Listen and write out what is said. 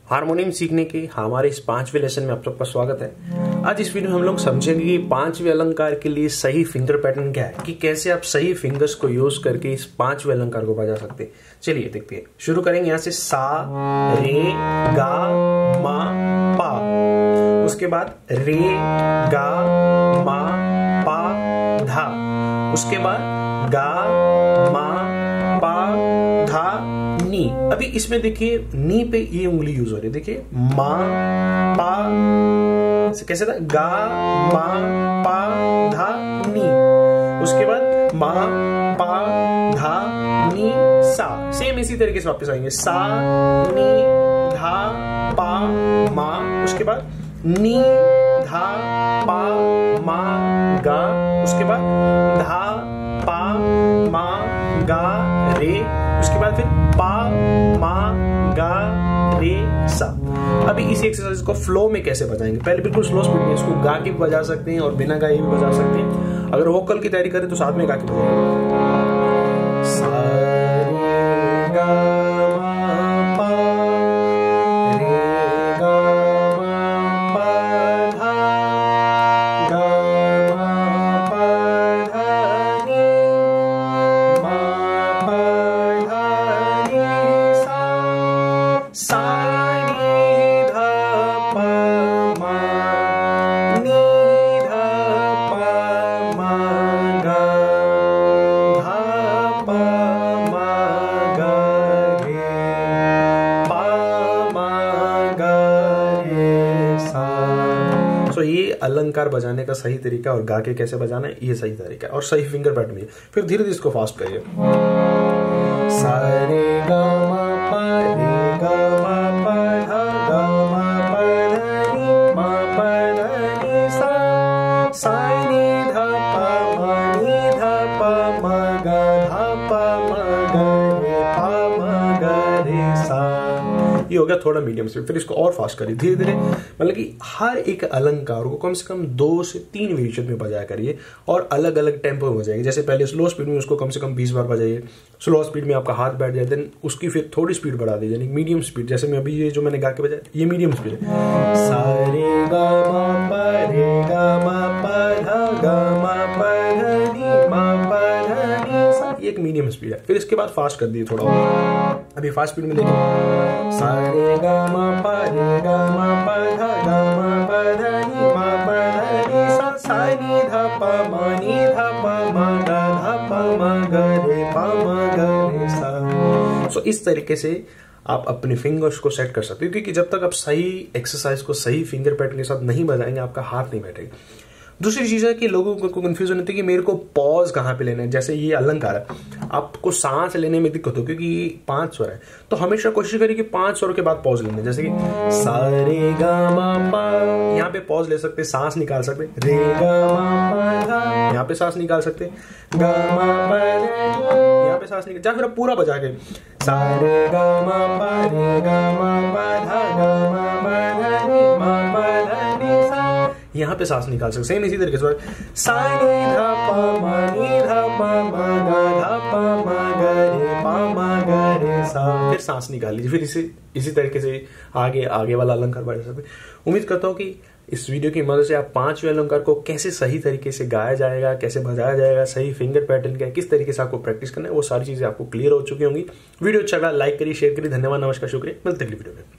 Harmonium सीखने के हमारे इस 5वें लेसन में आप सबका स्वागत है। आज इस वीडियो में हम लोग समझेंगे कि 5वें अलंकार के लिए सही फिंगर पैटर्न क्या है, कि कैसे आप सही फिंगर्स को यूज करके इस 5वें अलंकार को बजा सकते हैं। चलिए देखते हैं। शुरू करेंगे यहाँ से सा रे गा मा पा, उसके बाद रे गा मा पा धा, उसके बाद गा मा पा धा नी। अभी इसमें देखिए नी पे ये उंगली यूज हो रही है। देखिए मा पा कैसे था, गा मा पा धा नी, उसके बाद मा पा धा नी सा। सेम इसी तरीके से वापस आएंगे, सा नी धा पा मा, उसके बाद नी धा पा मा गा, उसके बाद धा पा मा गा रे, उसके बाद फिर पा मा गा रे सा। अभी इस एक्सरसाइज को फ्लो में कैसे बजाएंगे, पहले बिल्कुल स्लो स्पीड में इसको गा के भी बजा सकते हैं और बिना गाए भी बजा सकते हैं। अगर वोकल की तैयारी करें तो साथ में गा के बजाएंगे। सा रे गा मा पा रे गा मा पा धा गा मा पा धा नी मा पा धा नी सा, सा नी धा पा मा नी धा पा मा गा धा पा मा गा रे पा मा गा रे सा। सो ये अलंकार बजाने का सही तरीका और गा के कैसे बजाना है ये सही तरीका है और सही फिंगर पैटर्न भी है। फिर धीरे धीरे इसको फास्ट करिए। सा रे गा मा पा रे गा मा पा धा गा मा पा धा नी मा पा धा नी सा, सा नी धा पा मा नी धा पा मा गा धा पा मा गा रे पा मा गा रे सा। ये हो गया थोड़ा मीडियम स्पीड। फिर इसको और फास्ट करिए धीरे धीरे, मतलब कि हर एक अलंकार को कम से कम 2 से 3 वेरिएशन में बजाया करिए और अलग अलग टेम्पो में बजाइए। जैसे पहले स्लो स्पीड में उसको कम से कम 20 बार बजाइए, स्लो स्पीड में आपका हाथ बैठ जाए, देन उसकी फिर थोड़ी स्पीड बढ़ा दीजिए, यानी मीडियम स्पीड। जैसे मैं अभी ये जो मैंने गा के बजाया ये मीडियम स्पीड है। सा रे गा मा पा रे गा मा पा धा गा मा पा धा नी मा पा धा नी सा, ये एक मीडियम स्पीड है। फिर इसके बाद फास्ट कर दिए थोड़ा और। अभी फास्ट स्पीड में देखिए, सा रे गा मा पा रे गा मा पा धा गा मा पा धा नी मा पा धा नी सा, सा नी धा पा मा नी धा पा मा गा धा पा मा गा रे पा मा गा रे सा। सो इस तरीके से आप अपने फिंगर्स को सेट कर सकते हो, क्योंकि जब तक आप सही एक्सरसाइज को सही फिंगर पैटर्न के साथ नहीं बजाएंगे आपका हाथ नहीं बैठेगा। दूसरी चीज है कि लोगों को कंफ्यूजन होती है कि मेरे को पॉज कहाँ पे लेना है। जैसे ये अलंकार है, आपको सांस लेने में दिक्कत हो क्योंकि ये 5 स्वर है, तो हमेशा कोशिश करिए कि 5 स्वर के बाद पॉज लेना। जैसे कि सा रे गा मा पा, यहाँ पे पॉज ले सकते, सांस निकाल सकते, रे गा मा पा धा, यहाँ पे सांस निकाल सकते, गा मा पा यहाँ पे सांस निकाल, या फिर आप पूरा बजा के सा रे गा मा पा रे गा मा पा धा गा मा पा धा नी मा पा धा नी सा, यहाँ पे सांस निकाल सकते। सेम इसी तरीके से सा नी धा पा मा नी धा पा मा गा धा पा मा गा रे पा मा गा रे सा, फिर सांस निकाल लीजिए। फिर इसी तरीके से आगे वाला अलंकार बजा सकते। उम्मीद करता हूँ कि इस वीडियो की मदद से आप 5वें अलंकार को कैसे सही तरीके से गाया जाएगा, कैसे बजाया जाएगा, सही फिंगर पैटर्न क्या है, किस तरीके से आपको प्रैक्टिस करना है, वो सारी चीजें आपको क्लियर हो चुकी होंगी। वीडियो अच्छा लगा लाइक करिए, शेयर करिए। धन्यवाद, नमस्कार, शुक्रिया। मिलते हैं अगली वीडियो में।